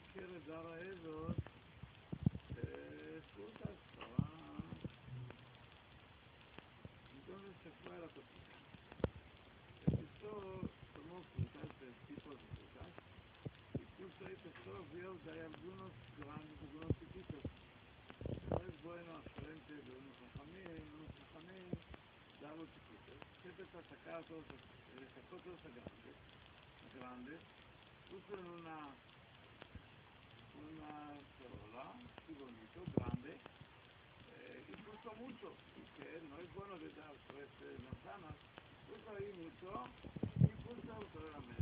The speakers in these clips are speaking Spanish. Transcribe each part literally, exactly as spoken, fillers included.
quiere dar a ellos eh, frutas para... Entonces se fue a la cocina. El pastor tomó frutas, de tipos de frutas, y justo ahí pastor vio que hay algunos grandes, algunos chiquitos. No es bueno al frente de unos jajamín, unos jajamín, dar los chiquitos. Siempre para sacar todos los, eh, sacó todos los grandes, los grandes, puso en una una cerola, muy bonito, grande, eh, y puso mucho, que no es bueno de dar tres eh, manzanas, puso ahí mucho, y puso sobre la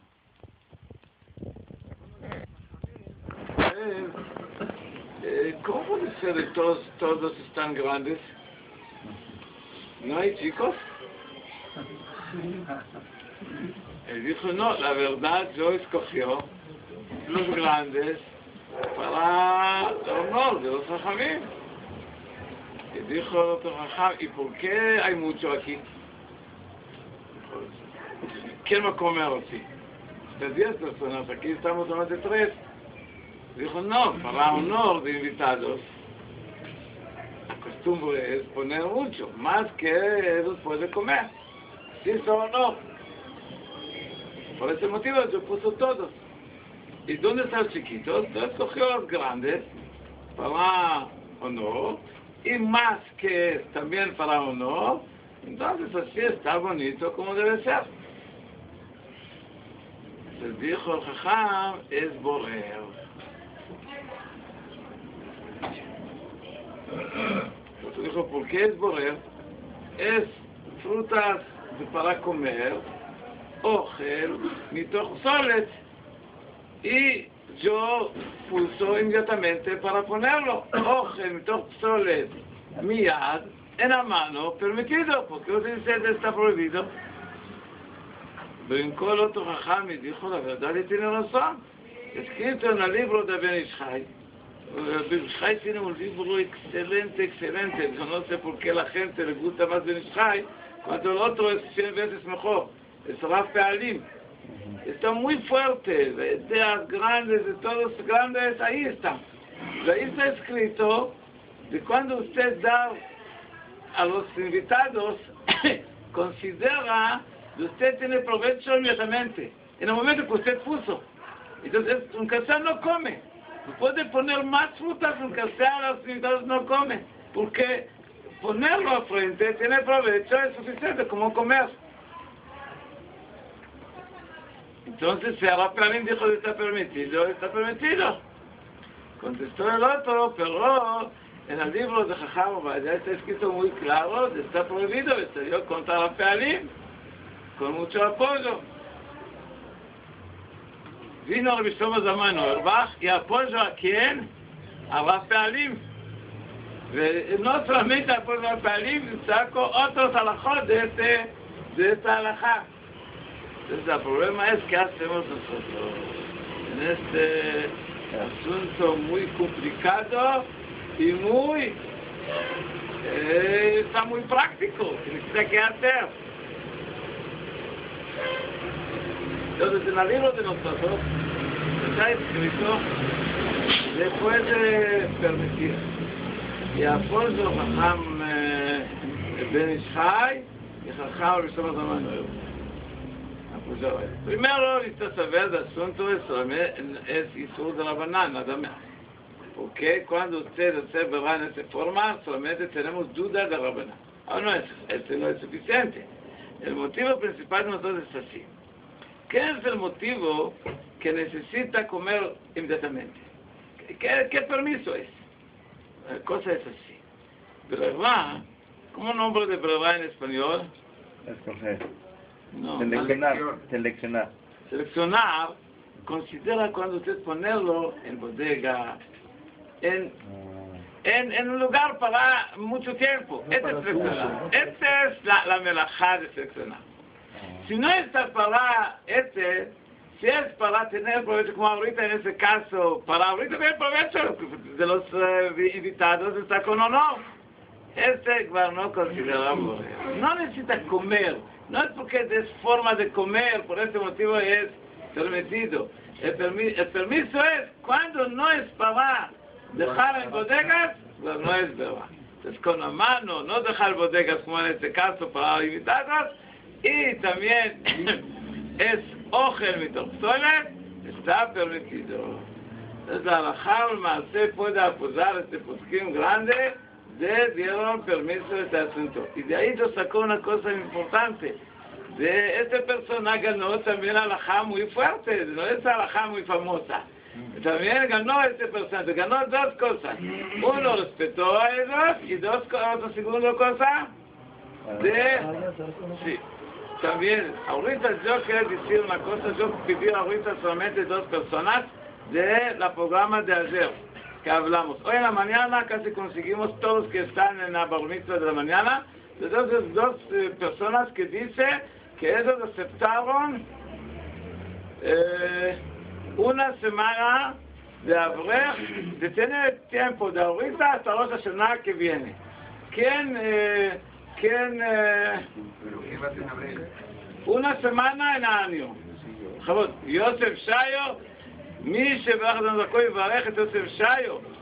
mesa. Eh, eh, ¿Cómo puede ser que todos, todos están grandes? ¿No hay chicos? Él dijo, no, la verdad yo escogió los grandes para el honor de los jajamín. Y dijo el otro jajam, ¿y por qué hay mucho aquí? ¿Quién va a comer así? De diez personas, aquí estamos solamente tres. Dijo, no, para honor de invitados, la costumbre es poner mucho, más que ellos pueden comer. Así es honor. Por ese motivo yo puso todos. ¿Y dónde están los chiquitos? Entonces cogió los grandes para honor y más que también para honor. Entonces así está bonito como debe ser. Les dijo el jajam, es borer. Entonces dijo, ¿por qué es borer? Es frutas para comer, ojel, mitoch solet. Y yo puso inmediatamente para ponerlo. Oje, mitoch solet, miyad, en la mano, permitido, porque usted está prohibido. Brincó el otro jajam y dijo, la verdad, y tiene razón. Escrito en el libro de Ben Ish Chai. Ben Ish Chai tiene un libro excelente, excelente. Yo no sé por qué la gente le gusta más Ben Ish Chai, cuando el otro es cien veces mejor. Es Raf Pe'alim. Está muy fuerte, de ideas grandes, de todos grandes, ahí está. Ahí está escrito de cuando usted da a los invitados, considera que usted tiene provecho inmediatamente, en el momento que usted puso. Entonces, un casal no come. No puede poner más frutas, un casal a los invitados no come, porque ponerlo al frente tiene provecho, es suficiente como comer. Entonces, si Raf Pe'alim dijo que está permitido, está permitido. Contestó el otro, pero en el libro de Jajam Ovadia está escrito muy claro, está prohibido, salió contra Raf Pe'alim, con mucho apoyo. Vino Rabbi Shlomo Zalman Auerbach y apoyo a quién? A Raf Pe'alim. No solamente apoyo a Raf Pe'alim, sacó otros alajot de, este, de esta alajá. Entonces el problema es qué hacemos nosotros en este asunto muy complicado y muy eh, está muy práctico, necesita qué hacer. Entonces en el libro de nosotros está escrito después de permitir y apoyo Jajam eh, Ben Ish Chai y Jajam Rabbi Shlomo Zalman Auerbach. Primero, necesita saber del asunto es Isur de Rabanan, nada más. Porque cuando usted hace verá en esa forma, solamente tenemos duda de Rabanan. Ahora no es, este no es suficiente. El motivo principal de nosotros es así. ¿Qué es el motivo que necesita comer inmediatamente? ¿Qué, qué permiso es? La cosa es así. Brevá, ¿cómo nombre de brevá en español? Escoger. No, seleccionar, seleccionar. Seleccionar considera cuando usted ponerlo en bodega, en, uh, en, en un lugar para mucho tiempo. No este es seleccionar. Esta es la, la melajá de seleccionar. Uh, si no está para este, si es para tener provecho, como ahorita en este caso, para ahorita tener provecho de los uh, invitados, está con honor. Este no consideramos. No necesita comer. No es porque es forma de comer, por ese motivo es permitido. El, permi el permiso es cuando no es para dejar en bodegas, pues no es verdad. Entonces con la mano no dejar bodegas como en este caso para invitados, y también es ojel mitopsolet, está permitido. Entonces la halajá se puede acusar este poskim grande de dieron permiso de este asunto. Y de ahí nos sacó una cosa importante. De este personaje ganó también halajá muy fuerte, no es halajá muy famosa. También ganó este personaje, ganó dos cosas. Uno respetó a ellos y dos cosas, segunda cosa, de... Sí. También, ahorita yo quiero decir una cosa, yo pedí ahorita solamente dos personas de la programa de ayer que hablamos. Hoy en la mañana casi conseguimos todos que están en la bar mitzvah de la mañana. Entonces, dos eh, personas que dicen que ellos aceptaron eh, una semana de abrer, de tener tiempo de ahorita hasta la otra semana que viene. ¿Quién, eh, quién, eh, una semana en año? Yosef Shayo, מי שברך את המזכו יברך את יוסף שיו